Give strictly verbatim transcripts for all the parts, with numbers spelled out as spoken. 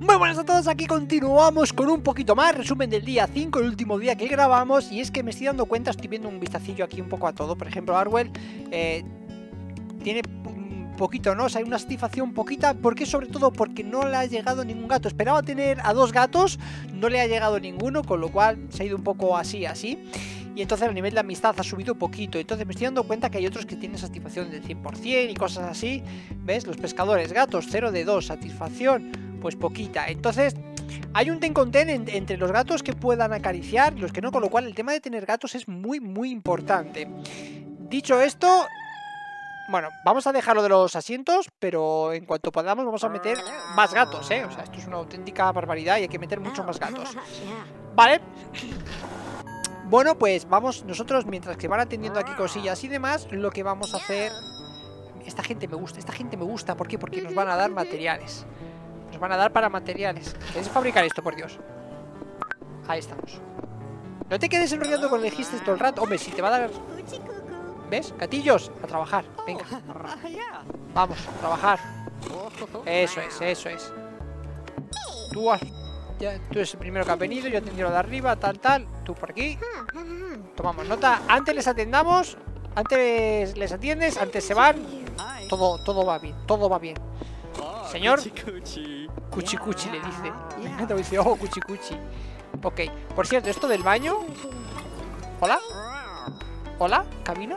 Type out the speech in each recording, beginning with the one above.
Muy buenas a todos, aquí continuamos con un poquito más, resumen del día cinco, el último día que grabamos. Y es que me estoy dando cuenta, estoy viendo un vistacillo aquí un poco a todo. Por ejemplo, Arwell eh, tiene un poquito, ¿no? O sea, hay una satisfacción poquita. ¿Por qué? Sobre todo porque no le ha llegado ningún gato. Esperaba tener a dos gatos, no le ha llegado ninguno, con lo cual se ha ido un poco así, así. Y entonces el nivel de amistad ha subido poquito. Entonces me estoy dando cuenta que hay otros que tienen satisfacción del cien por cien y cosas así. ¿Ves? Los pescadores, gatos, cero de dos, satisfacción pues poquita. Entonces hay un ten con ten en, entre los gatos que puedan acariciar y los que no, con lo cual el tema de tener gatos es muy muy importante. Dicho esto, bueno, vamos a dejar lo de los asientos, pero en cuanto podamos vamos a meter más gatos, ¿eh? O sea, esto es una auténtica barbaridad y hay que meter muchos más gatos. Vale. Bueno, pues vamos nosotros, mientras que van atendiendo aquí cosillas y demás, lo que vamos a hacer... Esta gente me gusta, esta gente me gusta. ¿Por qué? Porque nos van a dar materiales. Nos van a dar para materiales. ¿Quieres fabricar esto, por Dios? Ahí estamos. No te quedes enrollando con el giste todo el rato. Hombre, si te va a dar... ¿Ves? Gatillos, a trabajar. Venga. Vamos, a trabajar. Eso es, eso es. Tú has... Ya, tú eres el primero que ha venido. Yo atendí lo de arriba, tal, tal. Tú por aquí. Tomamos nota. Antes les atendamos. Antes les atiendes. Antes se van. Todo, todo va bien. Todo va bien. Señor. Cuchi cuchi le dice. Me encanta, dice, oh, cuchi cuchi. Ok. Por cierto, esto del baño. Hola. Hola, cabina.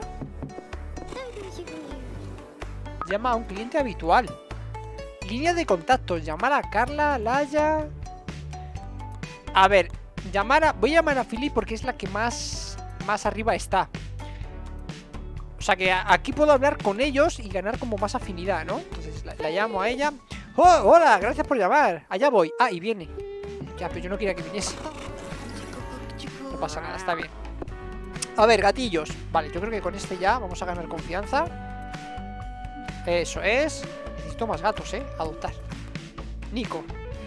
Llama a un cliente habitual. Línea de contactos. Llamar a Carla, Laya. A ver, llamar a... Voy a llamar a Philip porque es la que más, más arriba está. O sea que aquí puedo hablar con ellos y ganar como más afinidad, ¿no? Entonces la, la llamo a ella. ¡Oh, hola! Gracias por llamar. Allá voy. Ah, y viene. Ya, pero yo no quería que viniese. No pasa nada, está bien. A ver, gatillos. Vale, yo creo que con este ya vamos a ganar confianza. Eso es. Necesito más gatos, ¿eh? Adoptar. Nico.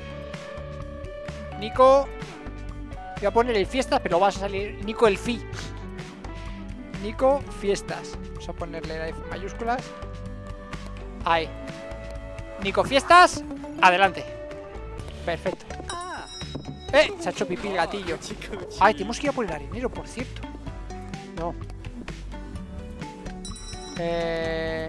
Nico. Voy a poner el fiestas, pero vas a salir Nico el Fi. Nico fiestas. Vamos a ponerle la F mayúsculas. Ahí. Nico fiestas. Adelante. Perfecto. Eh, se ha hecho pipí el gatillo. Ay, tenemos que ir a por el arenero, por cierto. No. Eh...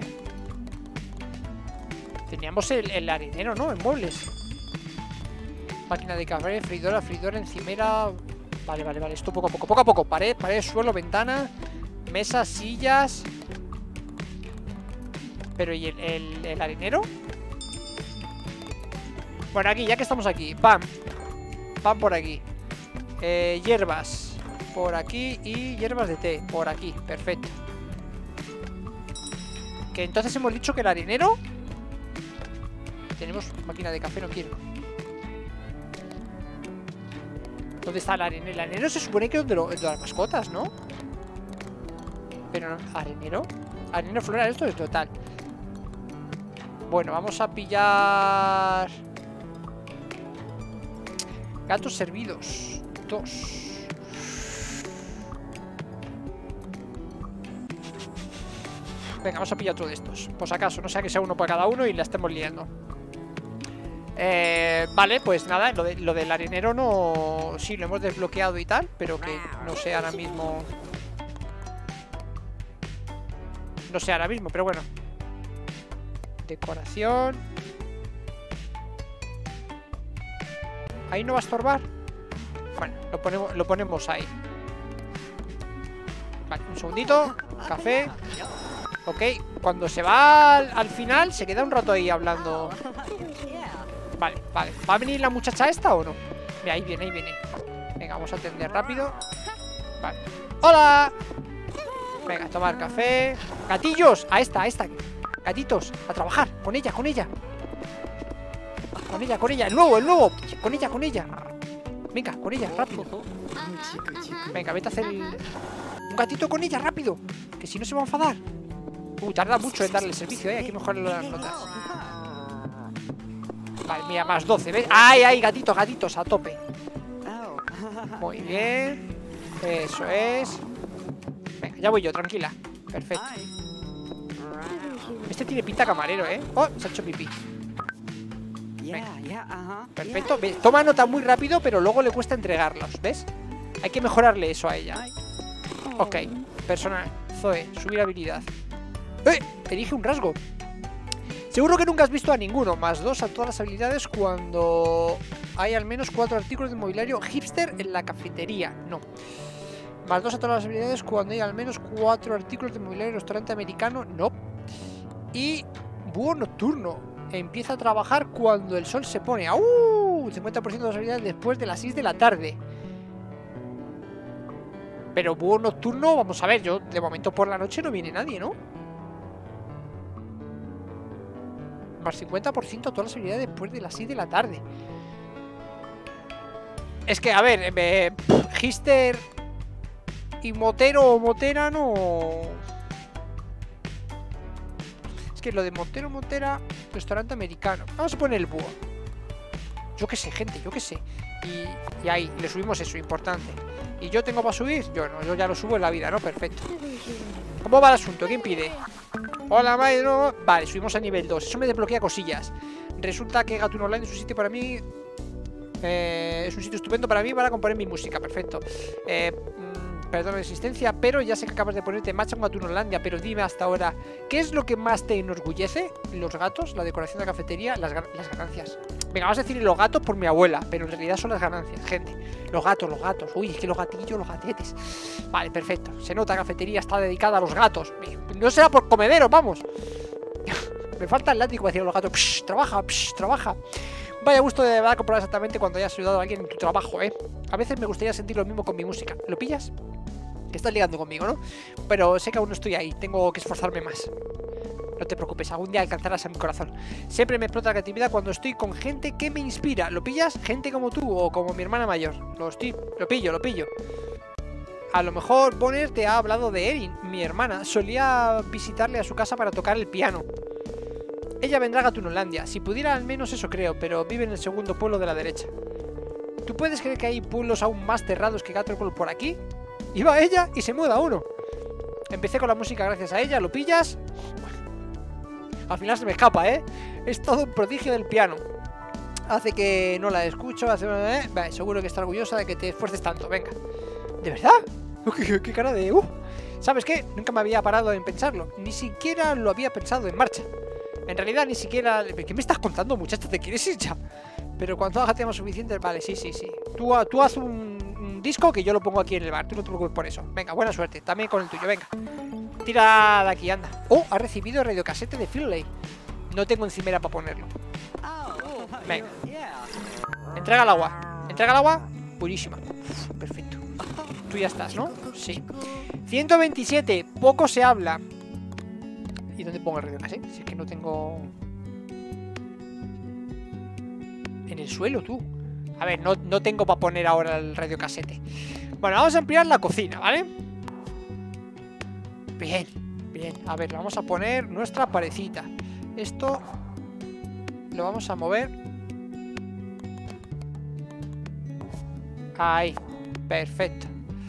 Teníamos el, el arenero, ¿no? En muebles. Máquina de café, freidora, freidora, encimera. Vale, vale, vale. Esto poco a poco, poco a poco. Pared, pared, suelo, ventana. Mesas, sillas. Pero ¿y el, el, el arenero? Bueno, aquí, ya que estamos aquí. Pam. Pam por aquí. Eh, hierbas. Por aquí. Y hierbas de té. Por aquí. Perfecto. Que entonces hemos dicho que el arenero... Tenemos máquina de café, no quiero. ¿Dónde está el arenero? El arenero se supone que es de, lo, de las mascotas, ¿no? Pero no, arenero. Arenero floral, esto es total. Bueno, vamos a pillar gatos servidos. Dos. Venga, vamos a pillar otro de estos. Por si acaso, no sea que sea uno para cada uno y la estemos liando. Eh, vale, pues nada, lo, de, lo del arenero no... Sí, lo hemos desbloqueado y tal, pero que no sé ahora mismo... No sé ahora mismo, pero bueno. Decoración. Ahí no va a estorbar. Bueno, lo ponemos, lo ponemos ahí. Vale, un segundito. Café. Ok, cuando se va al, al final se queda un rato ahí hablando. Vale, vale. ¿Va a venir la muchacha esta o no? Mira, ahí viene, ahí viene. Venga, vamos a atender rápido. Vale. ¡Hola! Venga, a tomar café. ¡Gatillos! A esta, a esta. Gatitos, a trabajar. Con ella, con ella. Con ella, con ella. El nuevo, el nuevo. Con ella, con ella. Venga, con ella, rápido. Venga, vete a hacer el... Un gatito con ella, rápido. Que si no se va a enfadar. Uh, tarda mucho en darle el servicio, ¿eh? Hay que mejorar las notas. Vale, mira, más doce, ¿ves? ¡Ay, ay! Gatitos, gatitos, a tope. Muy bien. Eso es. Venga, ya voy yo, tranquila. Perfecto. Este tiene pinta camarero, ¿eh? Oh, se ha hecho pipí. Venga. Perfecto. ¿Ves? Toma nota muy rápido, pero luego le cuesta entregarlos, ¿ves? Hay que mejorarle eso a ella. Ok, personal. Zoe, subir habilidad. ¡Eh! Elige un rasgo. Seguro que nunca has visto a ninguno. Más dos a todas las habilidades cuando hay al menos cuatro artículos de mobiliario hipster en la cafetería. No. Más dos a todas las habilidades cuando hay al menos cuatro artículos de mobiliario restaurante americano. No. Y búho nocturno. Empieza a trabajar cuando el sol se pone. ¡Uh! cincuenta por ciento de las habilidades después de las seis de la tarde. Pero búho nocturno, vamos a ver, yo de momento por la noche no viene nadie, ¿no? Más cincuenta por ciento todas las habilidades después de las seis de la tarde. Es que, a ver, eh, Hister y Motero o Motera no... Es que lo de Motero o Motera, restaurante americano. Vamos a poner el búho. Yo qué sé, gente, yo qué sé. Y, y ahí, le subimos eso, importante. ¿Y yo tengo para subir? Yo no, yo ya lo subo en la vida, ¿no? Perfecto. ¿Cómo va el asunto? ¿Quién pide? Hola, maestro. Vale, subimos a nivel dos. Eso me desbloquea cosillas. Resulta que Gatun Online es un sitio para mí... Eh, es un sitio estupendo para mí para componer mi música. Perfecto. Eh... Perdón la existencia, pero ya sé que acabas de ponerte en marcha con Gatun Hollandia. Pero dime hasta ahora, ¿qué es lo que más te enorgullece? ¿Los gatos? ¿La decoración de la cafetería? Las, las ganancias. Venga, vamos a decir los gatos por mi abuela, pero en realidad son las ganancias, gente. Los gatos, los gatos. Uy, es que los gatillos, los gatetes. Vale, perfecto. Se nota, la cafetería está dedicada a los gatos. No será por comederos, vamos. Me falta el látigo para decir a los gatos. Psh, trabaja, psh, trabaja. Vaya gusto de verdad comprobar exactamente cuando hayas ayudado a alguien en tu trabajo, ¿eh? A veces me gustaría sentir lo mismo con mi música. ¿Lo pillas? Que estás ligando conmigo, ¿no? Pero sé que aún no estoy ahí, tengo que esforzarme más. No te preocupes, algún día alcanzarás a mi corazón. Siempre me explota la creatividad cuando estoy con gente que me inspira. ¿Lo pillas? Gente como tú o como mi hermana mayor. Lo estoy, lo pillo, lo pillo. A lo mejor Bonner te ha hablado de Erin, mi hermana. Solía visitarle a su casa para tocar el piano. Ella vendrá a Gatun Hollandia. Si pudiera, al menos eso creo, pero vive en el segundo pueblo de la derecha. ¿Tú puedes creer que hay pueblos aún más cerrados que Gatun por aquí? Iba ella y se muda uno. Empecé con la música gracias a ella, ¿lo pillas? Al final se me escapa, ¿eh? Es todo un prodigio del piano. Hace que no la escucho, hace... ¿eh? Vale, seguro que está orgullosa de que te esfuerces tanto, venga. ¿De verdad? ¿Qué, qué cara de... Uh. ¿Sabes qué? Nunca me había parado en pensarlo. Ni siquiera lo había pensado en marcha. En realidad ni siquiera... ¿Qué me estás contando, muchacho? ¿Te quieres ir ya? Pero cuando haga temas suficientes... Vale, sí, sí, sí. Tú, tú haz un... disco que yo lo pongo aquí en el bar, tú no te preocupes por eso. Venga, buena suerte, también con el tuyo, venga. Tira de aquí, anda. Oh, ha recibido el radiocasete de Finlay. No tengo encimera para ponerlo. Venga. Entrega el agua. ¿Entrega el agua? Buenísima. Uf, perfecto. Tú ya estás, ¿no? Sí. ciento veintisiete, poco se habla. ¿Y dónde pongo el radiocasete? Si es que no tengo... En el suelo, tú. A ver, no, no tengo para poner ahora el radiocasete. Bueno, vamos a ampliar la cocina, ¿vale? Bien, bien. A ver, vamos a poner nuestra parecita. Esto lo vamos a mover. Ahí, perfecto.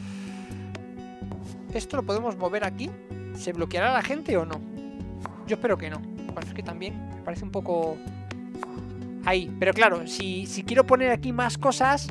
Esto lo podemos mover aquí. ¿Se bloqueará la gente o no? Yo espero que no. Bueno, es que también me parece un poco... Ahí, pero claro, si, si quiero poner aquí más cosas...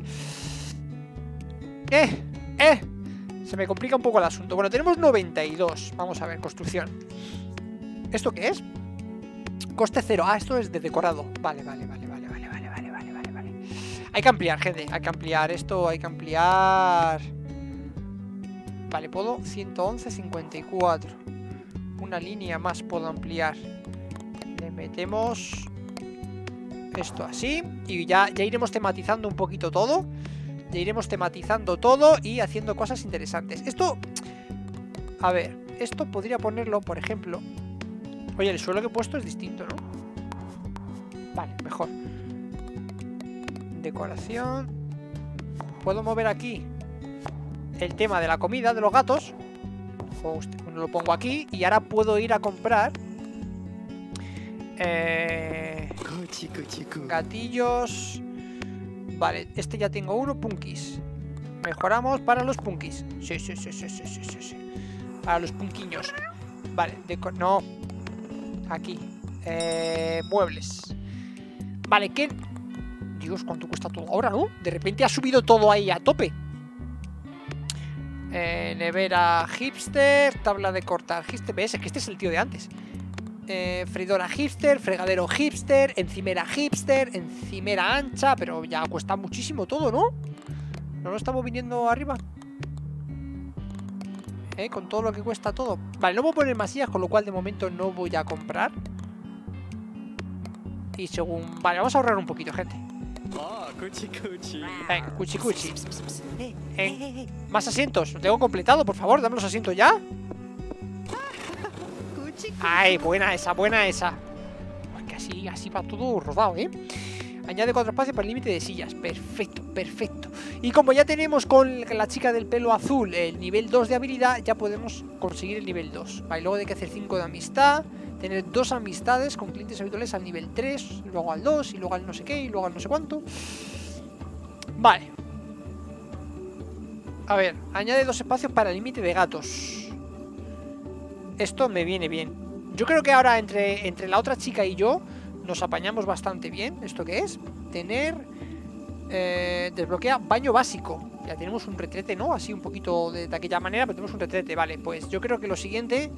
¡Eh! ¡Eh! Se me complica un poco el asunto. Bueno, tenemos noventa y dos. Vamos a ver, construcción. ¿Esto qué es? Coste cero. Ah, esto es de decorado. Vale, vale, vale, vale, vale, vale, vale, vale, vale, vale. Hay que ampliar, gente. Hay que ampliar esto, hay que ampliar... Vale, puedo... ciento once, cincuenta y cuatro. Una línea más puedo ampliar. Le metemos... esto así. Y ya, ya iremos tematizando un poquito todo. Ya iremos tematizando todo y haciendo cosas interesantes. Esto... A ver, esto podría ponerlo, por ejemplo... Oye, el suelo que he puesto es distinto, ¿no? Vale, mejor. Decoración. Puedo mover aquí el tema de la comida de los gatos. O bueno, lo pongo aquí. Y ahora puedo ir a comprar eh, gatillos. Vale, este ya tengo uno. Punkis. Mejoramos para los punkis. Sí, sí, sí, sí, sí, sí, sí. Para los punquiños. Vale, deco no. Aquí. Eh, muebles. Vale, ¿qué? Dios, ¿cuánto cuesta todo ahora, no? De repente ha subido todo ahí a tope. Eh, nevera hipster, tabla de cortar hipster. ¿Ves? Es que este es el tío de antes. Eh, freidora hipster, fregadero hipster, encimera hipster, encimera ancha. Pero ya cuesta muchísimo todo, ¿no? ¿No lo estamos viniendo arriba? Eh, con todo lo que cuesta todo. Vale, no voy a poner más sillas, con lo cual de momento no voy a comprar. Y según... Vale, vamos a ahorrar un poquito, gente. Venga, cuchi cuchi. Eh, más asientos, lo tengo completado, por favor, dame los asientos ya. Ay, buena esa, buena esa. Porque así, así va todo rodado, ¿eh? Añade cuatro espacios para el límite de sillas. Perfecto, perfecto. Y como ya tenemos con la chica del pelo azul el nivel dos de habilidad, ya podemos conseguir el nivel dos. Vale, luego hay que hacer cinco de amistad. Tener dos amistades con clientes habituales al nivel tres, luego al dos, y luego al no sé qué, y luego al no sé cuánto. Vale. A ver, añade dos espacios para el límite de gatos. Esto me viene bien. Yo creo que ahora entre, entre la otra chica y yo nos apañamos bastante bien. ¿Esto qué es? Tener... Eh, desbloquea baño básico. Ya tenemos un retrete, ¿no? Así un poquito de, de aquella manera, pero tenemos un retrete. Vale, pues yo creo que lo siguiente...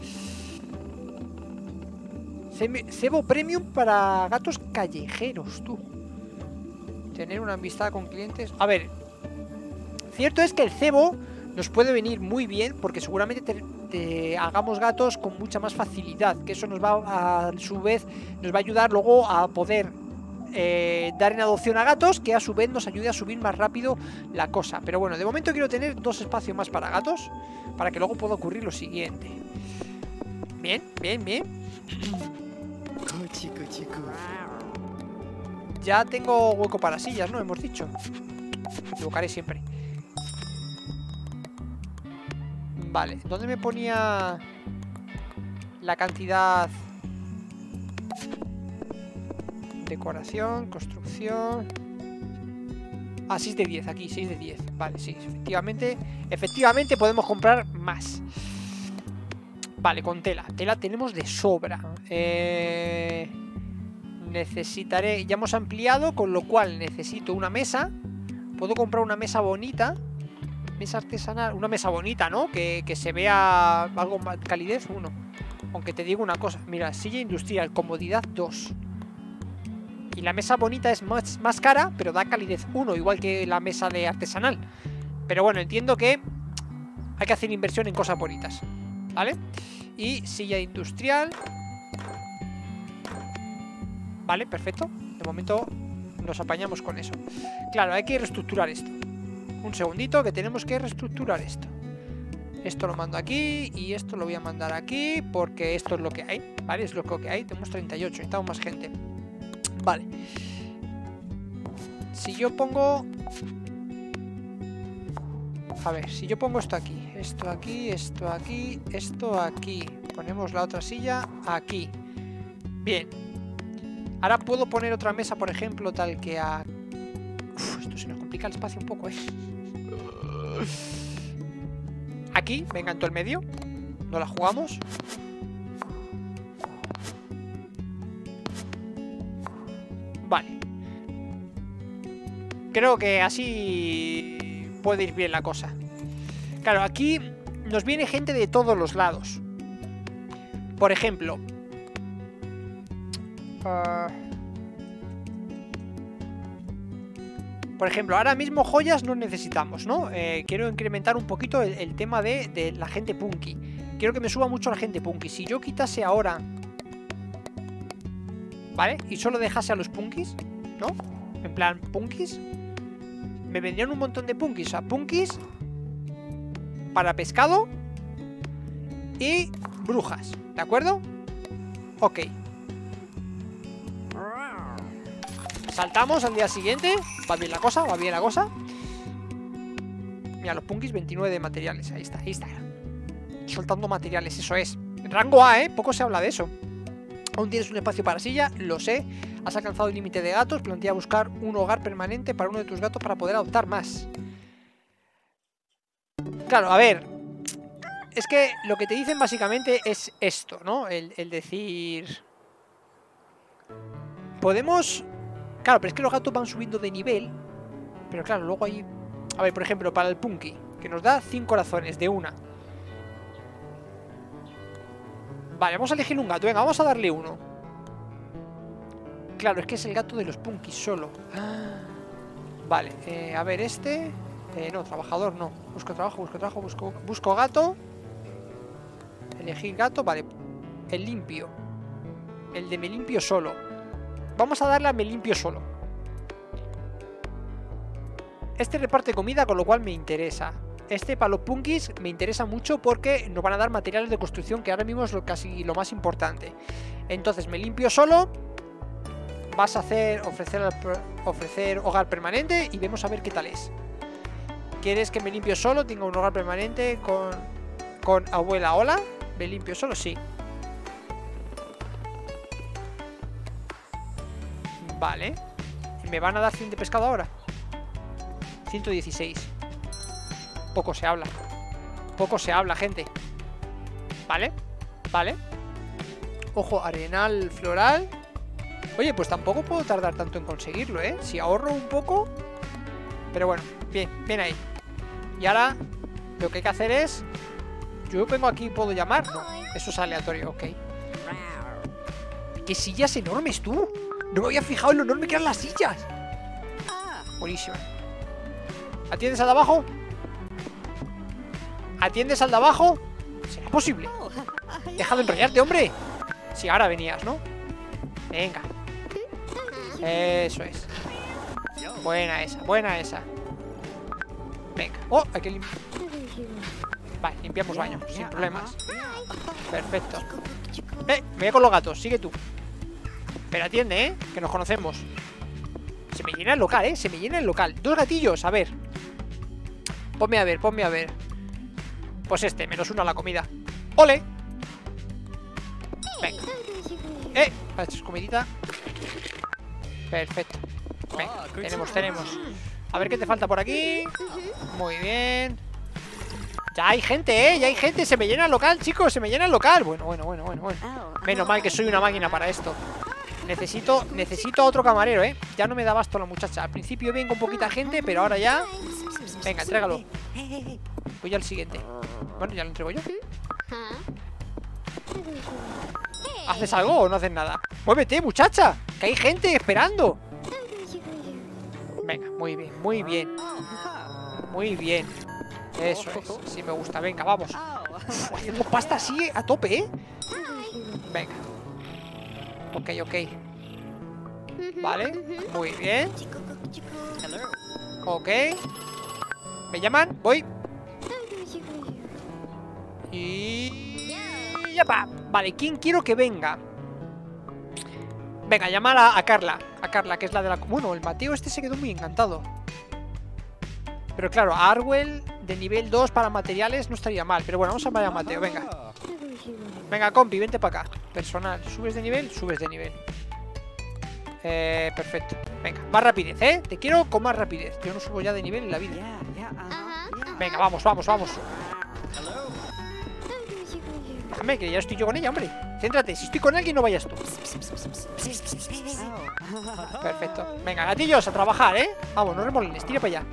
Cebo premium para gatos callejeros, tú. Tener una amistad con clientes. A ver, cierto es que el cebo nos puede venir muy bien, porque seguramente te, te hagamos gatos con mucha más facilidad. Que eso nos va, a su vez, nos va a ayudar luego a poder eh, dar en adopción a gatos, que a su vez nos ayude a subir más rápido la cosa. Pero bueno, de momento quiero tener dos espacios más para gatos, para que luego pueda ocurrir lo siguiente. Bien, bien, bien. Ya tengo hueco para sillas, ¿no? Hemos dicho. Me equivocaré siempre. Vale, ¿dónde me ponía la cantidad? Decoración, construcción. Ah, seis de diez, aquí, seis de diez. Vale, sí, efectivamente. Efectivamente podemos comprar más. Vale, con tela. Tela tenemos de sobra. Eh... Necesitaré... Ya hemos ampliado, con lo cual necesito una mesa. Puedo comprar una mesa bonita. Mesa artesanal. Una mesa bonita, ¿no? Que, que se vea algo más... Calidez uno. Aunque te digo una cosa. Mira, silla industrial, comodidad dos. Y la mesa bonita es más, más cara, pero da calidez uno. Igual que la mesa de artesanal. Pero bueno, entiendo que hay que hacer inversión en cosas bonitas. ¿Vale? Y silla industrial. Vale, perfecto. De momento nos apañamos con eso. Claro, hay que reestructurar esto. Un segundito, que tenemos que reestructurar esto. Esto lo mando aquí y esto lo voy a mandar aquí, porque esto es lo que hay. Vale, es lo que hay. Tenemos treinta y ocho, necesitamos más gente. Vale. Si yo pongo... A ver, si yo pongo esto aquí, esto aquí, esto aquí, esto aquí. Ponemos la otra silla aquí. Bien. Ahora puedo poner otra mesa, por ejemplo, tal que a... Uf, esto se nos complica el espacio un poco, ¿eh? Aquí, venga, en todo el medio. No la jugamos. Vale. Creo que así puede ir bien la cosa. Claro, aquí nos viene gente de todos los lados. Por ejemplo... Uh, por ejemplo, ahora mismo joyas no necesitamos, ¿no? Eh, quiero incrementar un poquito el, el tema de, de la gente punky. Quiero que me suba mucho la gente punky. Si yo quitase ahora... ¿Vale? Y solo dejase a los punkis, ¿no? En plan, punkis. Me vendrían un montón de punkis. O sea, punkis para pescado y brujas, ¿de acuerdo? Ok. Saltamos al día siguiente. Va bien la cosa, va bien la cosa. Mira, los punkis, veintinueve de materiales. Ahí está, ahí está. Soltando materiales, eso es. Rango A, ¿eh? Poco se habla de eso. Aún tienes un espacio para silla, lo sé. Has alcanzado el límite de gatos. Plantea buscar un hogar permanente para uno de tus gatos para poder adoptar más. Claro, a ver. Es que lo que te dicen básicamente es esto, ¿no? El, el decir... Podemos Claro, pero es que los gatos van subiendo de nivel. Pero claro, luego hay... A ver, por ejemplo, para el Punky, que nos da cinco corazones de una. Vale, vamos a elegir un gato. Venga, vamos a darle uno. Claro, es que es el gato de los Punkis solo. Vale, eh, a ver, este... Eh, no, trabajador no. Busco trabajo, busco trabajo, busco, busco gato. Elegir gato, vale. El limpio. El de me limpio solo. Vamos a darle a me limpio solo. Este reparte comida, con lo cual me interesa. Este para los punkis me interesa mucho porque nos van a dar materiales de construcción, que ahora mismo es lo, casi lo más importante. Entonces me limpio solo. Vas a hacer ofrecer, ofrecer hogar permanente y vemos a ver qué tal es. ¿Quieres que me limpio solo? Tengo un hogar permanente con, con abuela. Hola. ¿Me limpio solo? Sí. Vale. ¿Me van a dar cien de pescado ahora? ciento dieciséis. Poco se habla. Poco se habla, gente. Vale. Vale. Ojo, arenal floral. Oye, pues tampoco puedo tardar tanto en conseguirlo, ¿eh? Si ahorro un poco. Pero bueno, bien, bien ahí. Y ahora lo que hay que hacer es... Yo vengo aquí y puedo llamar. No, eso es aleatorio, ok. ¡Qué sillas enormes, tú! No me había fijado en lo enorme que eran las sillas. Buenísimo. ¿Atiendes al de abajo? ¿Atiendes al de abajo? ¿Será posible? Deja de enrollarte, hombre. Si ahora venías, ¿no? Venga. Eso es. Buena esa, buena esa. Venga. Oh, hay que limpiar. Vale, limpiamos baño, sin problemas. Perfecto. Eh, me voy con los gatos, sigue tú. Pero atiende, eh, que nos conocemos. Se me llena el local, eh, se me llena el local. Dos gatillos, a ver. Ponme a ver, ponme a ver. Pues este, menos uno a la comida. ¡Ole! Venga. Eh, para esta comidita. Perfecto. Venga, tenemos, tenemos. A ver qué te falta por aquí. Muy bien. Ya hay gente, eh, ya hay gente. Se me llena el local, chicos, se me llena el local. Bueno, bueno, bueno, bueno, bueno. Menos mal que soy una máquina para esto. Necesito, necesito a otro camarero, eh. Ya no me da abasto la muchacha. Al principio bien con poquita gente, pero ahora ya. Venga, entrégalo. Voy al siguiente. Bueno, ya lo entrego yo. ¿Haces algo o no haces nada? Muévete, muchacha, que hay gente esperando. Venga, muy bien, muy bien. Muy bien. Eso es, sí me gusta, venga, vamos. Uf, hacemos pasta así a tope, ¿eh? Venga. Ok, ok. Vale, muy bien. Ok. ¿Me llaman? Voy. Y... ya va. Vale, ¿quién quiero que venga? Venga, llamar a, a Carla. A Carla, que es la de la... Bueno, el Mateo este se quedó muy encantado. Pero claro, a Arwell de nivel dos para materiales no estaría mal. Pero bueno, vamos a llamar a Mateo, venga. Venga, compi, vente para acá. Personal, ¿subes de nivel? Subes de nivel. Eh, perfecto. Venga, más rapidez, ¿eh? Te quiero con más rapidez. Yo no subo ya de nivel en la vida. Venga, vamos, vamos, vamos. Déjame, que ya estoy yo con ella, hombre. Céntrate, si estoy con alguien no vayas tú. Perfecto. Venga, gatillos, a trabajar, ¿eh? Vamos, no remolines, tire para allá.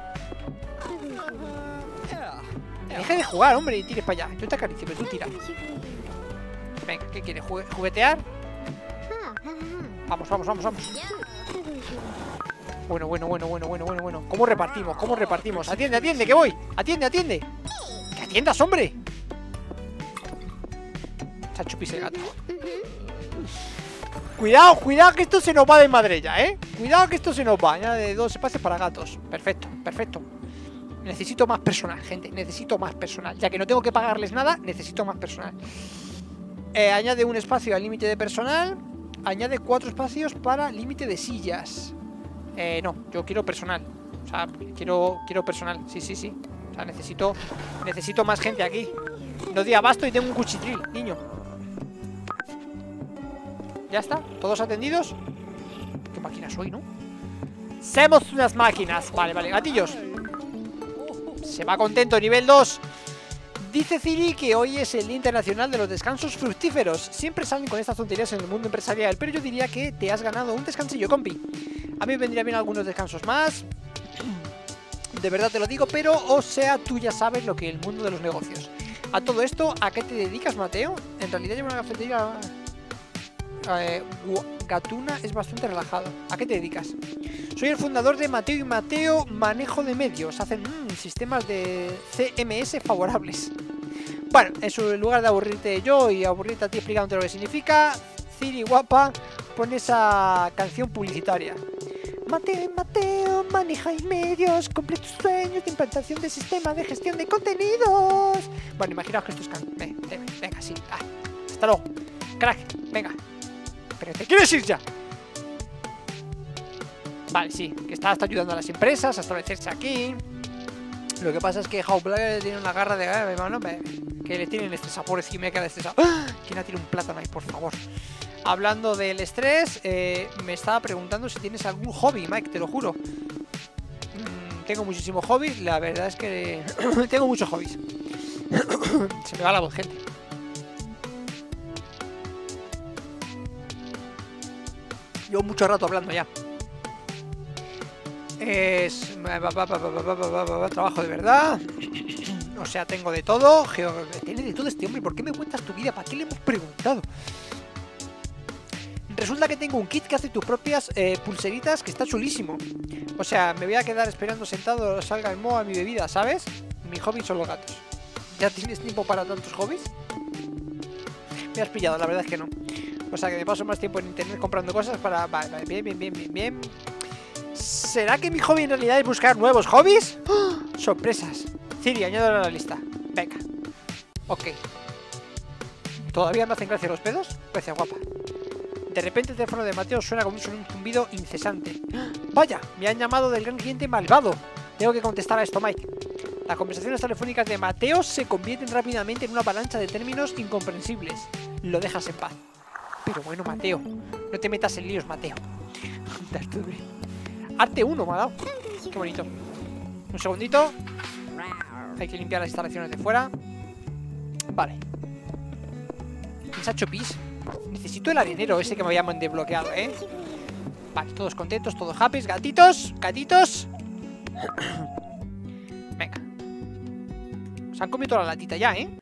Deja de jugar, hombre, y tires para allá. Yo te acaricio, pero tú tira. Venga, ¿qué quieres? ¿Juguetear? Vamos, vamos, vamos, vamos. Bueno, bueno, bueno, bueno, bueno, bueno, bueno. ¿Cómo repartimos? ¿Cómo repartimos? Atiende, atiende, que voy. Atiende, atiende. Que atiendas, hombre. Se ha chupis el gato. Cuidado, cuidado que esto se nos va de madre ya, ¿eh? Cuidado que esto se nos va. Añade dos espacios para gatos. Perfecto, perfecto. Necesito más personal, gente. Necesito más personal. Ya que no tengo que pagarles nada, necesito más personal. Eh, añade un espacio al límite de personal. Añade cuatro espacios para límite de sillas. Eh, no, yo quiero personal. O sea, quiero, quiero personal. Sí, sí, sí. O sea, necesito, necesito más gente aquí. No di abasto y tengo un cuchitril, niño. Ya está, todos atendidos. ¿Qué máquina soy, no? Somos unas máquinas. Vale, vale, gatillos. Se va contento, nivel dos. Dice Ciri que hoy es el Día Internacional de los Descansos Fructíferos. Siempre salen con estas tonterías en el mundo empresarial, pero yo diría que te has ganado un descansillo, compi. A mí me vendría bien algunos descansos más. De verdad te lo digo, pero, o sea, tú ya sabes lo que es el mundo de los negocios. A todo esto, ¿a qué te dedicas, Mateo? En realidad llevo una cafetería... Eh, Gatuna es bastante relajado. ¿A qué te dedicas? Soy el fundador de Mateo y Mateo Manejo de Medios. Hacen mmm, sistemas de C M S favorables. Bueno, en lugar de aburrirte yo y aburrirte a ti explicándote lo que significa, Ciri guapa, pon esa canción publicitaria. Mateo y Mateo maneja y medios, cumple tus sueños de implantación de sistema de gestión de contenidos. Bueno, imaginaos que esto es can... Venga, venga, sí. Ah, hasta luego. Crack, venga. Pero te quieres ir ya. Vale, sí, que está hasta ayudando a las empresas a establecerse aquí. Lo que pasa es que Howblade tiene una garra de... Eh, bueno, que le tienen estresado. Pobrecito, me queda estresado. ¡Ah! ¿Quién ha tirado un plátano ahí, por favor? Hablando del estrés, eh, me estaba preguntando si tienes algún hobby, Mike, te lo juro. Mm, tengo muchísimos hobbies, la verdad es que... tengo muchos hobbies. Se me va la voz, gente. Llevo mucho rato hablando ya. Es... trabajo de verdad. O sea, tengo de todo. Geo... Tiene de todo este hombre. ¿Por qué me cuentas tu vida? ¿Para qué le hemos preguntado? Resulta que tengo un kit que hace tus propias eh, pulseritas, que está chulísimo. O sea, me voy a quedar esperando sentado salga el moho a mi bebida, ¿sabes? Mi hobby son los gatos. ¿Ya tienes tiempo para tantos hobbies? Me has pillado, la verdad es que no. O sea, que me paso más tiempo en internet comprando cosas para... Vale, vale, bien, bien, bien, bien, bien. ¿Será que mi hobby en realidad es buscar nuevos hobbies? ¡Oh! Sorpresas. Ciri, añádelo a la lista. Venga. Ok. ¿Todavía me hacen gracia los pedos? Gracias, guapa. De repente el teléfono de Mateo suena como un zumbido incesante. ¡Vaya! Me han llamado del gran cliente malvado. Tengo que contestar a esto, Mike. Las conversaciones telefónicas de Mateo se convierten rápidamente en una avalancha de términos incomprensibles. Lo dejas en paz. Pero bueno, Mateo, no te metas en líos, Mateo. Arte uno me ha dado. Qué bonito. Un segundito. Hay que limpiar las instalaciones de fuera. Vale. ¿Quién se ha hecho pis? Necesito el arenero ese que me habían desbloqueado, ¿eh? Vale, todos contentos, todos happy. Gatitos, gatitos. Venga. Se han comido toda la latita ya, ¿eh?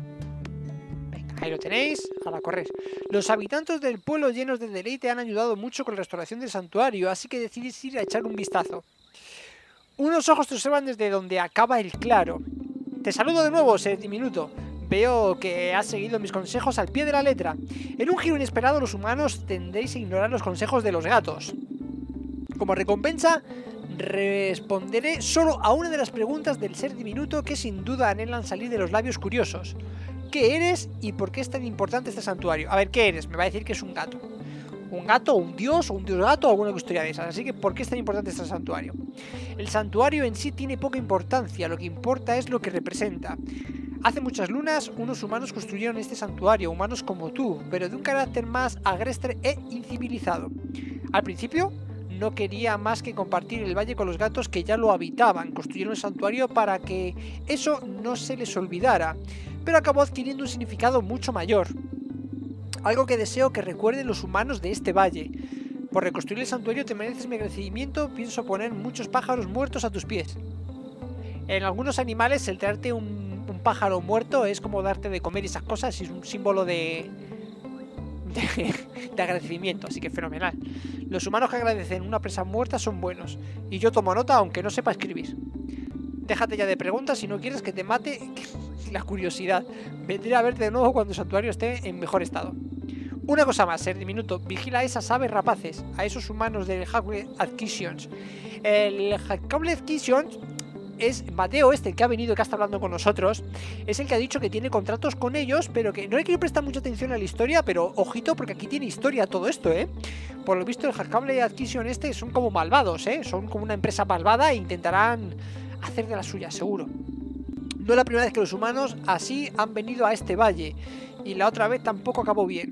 Ahí lo tenéis, ahora correr. Los habitantes del pueblo llenos de deleite han ayudado mucho con la restauración del santuario, así que decidís ir a echar un vistazo. Unos ojos te observan desde donde acaba el claro. Te saludo de nuevo, ser diminuto. Veo que has seguido mis consejos al pie de la letra. En un giro inesperado, los humanos tendréis a ignorar los consejos de los gatos. Como recompensa, responderé solo a una de las preguntas del ser diminuto que sin duda anhelan salir de los labios curiosos. ¿Qué eres y por qué es tan importante este santuario? A ver, ¿qué eres? Me va a decir que es un gato. Un gato, un dios, o un dios gato, o alguna historia de esas. Así que, ¿por qué es tan importante este santuario? El santuario en sí tiene poca importancia, lo que importa es lo que representa. Hace muchas lunas, unos humanos construyeron este santuario, humanos como tú, pero de un carácter más agreste e incivilizado. Al principio, no quería más que compartir el valle con los gatos que ya lo habitaban. Construyeron el santuario para que eso no se les olvidara, pero acabó adquiriendo un significado mucho mayor. Algo que deseo que recuerden los humanos de este valle. Por reconstruir el santuario te mereces mi agradecimiento, pienso poner muchos pájaros muertos a tus pies. En algunos animales el traerte un, un pájaro muerto es como darte de comer y esas cosas, y es un símbolo de, de, de agradecimiento, así que fenomenal. Los humanos que agradecen una presa muerta son buenos, y yo tomo nota aunque no sepa escribir. Déjate ya de preguntas si no quieres que te mate la curiosidad. Vendré a verte de nuevo cuando el santuario esté en mejor estado. Una cosa más, ser diminuto, vigila a esas aves rapaces, a esos humanos del Hackable Adquisitions. El Hackable Adquisitions es Mateo, este que ha venido, que está hablando con nosotros, es el que ha dicho que tiene contratos con ellos, pero que no le quiero prestar mucha atención a la historia, pero ojito porque aquí tiene historia todo esto, ¿eh? Por lo visto el Hackable Adquisition este son como malvados, ¿eh? Son como una empresa malvada e intentarán hacer de la suya, seguro. No es la primera vez que los humanos así han venido a este valle, y la otra vez tampoco acabó bien.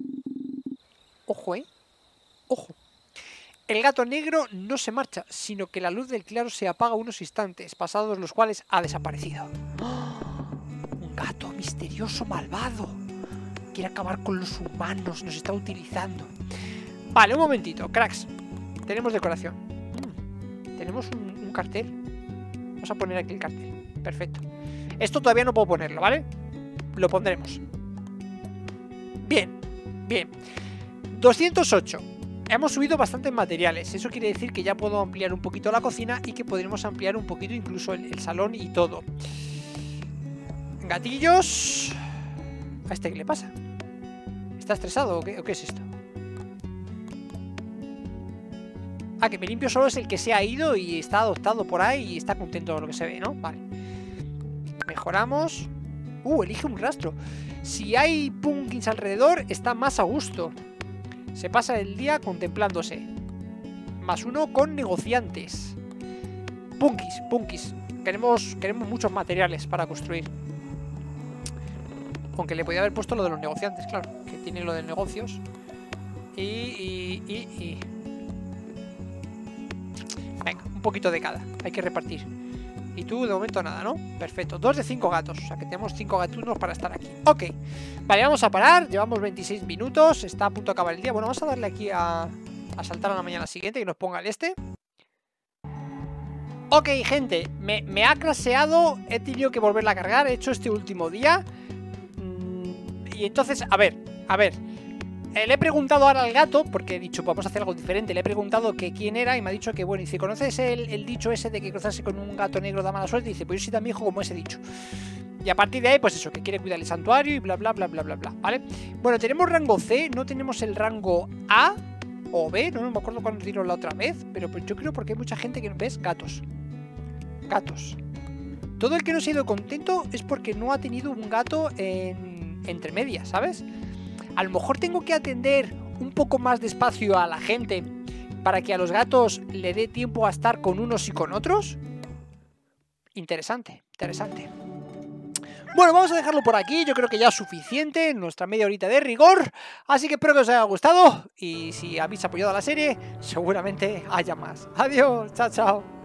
Ojo, ¿eh? Ojo. El gato negro no se marcha, sino que la luz del claro se apaga unos instantes, pasados los cuales ha desaparecido. ¡Oh! Un gato misterioso malvado. Quiere acabar con los humanos, nos está utilizando. Vale, un momentito, cracks. tenemos decoración. Mm, tenemos un, un cartel. Vamos a poner aquí el cartel. Perfecto. Esto todavía no puedo ponerlo, ¿vale? Lo pondremos. Bien, bien. doscientos ocho. Hemos subido bastantes materiales. Eso quiere decir que ya puedo ampliar un poquito la cocina y que podremos ampliar un poquito incluso el, el salón y todo. Gatillos. ¿A este qué le pasa? ¿Está estresado o qué, o qué es esto? Ah, que me limpio solo es el que se ha ido y está adoptado por ahí y está contento de lo que se ve, ¿no? Vale. Mejoramos. Uh, elige un rastro. Si hay pumpkins alrededor, está más a gusto. Se pasa el día contemplándose. Más uno con negociantes. Punkis, punkis. Queremos, queremos muchos materiales para construir. Aunque le podía haber puesto lo de los negociantes, claro. Que tiene lo de negocios. Y, y, y, y... Venga, un poquito de cada. Hay que repartir. Y tú de momento nada, ¿no? Perfecto, dos de cinco gatos. O sea que tenemos cinco gatunos para estar aquí. Ok, vale, vamos a parar. Llevamos veintiséis minutos, está a punto de acabar el día. Bueno, vamos a darle aquí a, a saltar a la mañana siguiente. Que nos ponga el este. Ok, gente, me, me ha craseado. He tenido que volverla a cargar. He hecho este último día. Y entonces, a ver, a ver eh, le he preguntado ahora al gato, porque he dicho, vamos a hacer algo diferente. Le he preguntado que quién era y me ha dicho que, bueno, dice, ¿conoces el, el dicho ese de que cruzarse con un gato negro da mala suerte? Y dice, pues yo sí también hijo como ese dicho. Y a partir de ahí, pues eso, que quiere cuidar el santuario y bla, bla, bla, bla, bla, bla, ¿vale? Bueno, tenemos rango C, no tenemos el rango A o B, no, no me acuerdo cuándo dieron la otra vez, pero pues yo creo porque hay mucha gente que, ¿ves? Gatos. Gatos. Todo el que no se ha ido contento es porque no ha tenido un gato en, entre medias, ¿sabes? A lo mejor tengo que atender un poco más despacio a la gente para que a los gatos le dé tiempo a estar con unos y con otros. Interesante, interesante. Bueno, vamos a dejarlo por aquí. Yo creo que ya es suficiente, nuestra media horita de rigor. Así que espero que os haya gustado. Y si habéis apoyado a la serie, seguramente haya más. Adiós, chao, chao.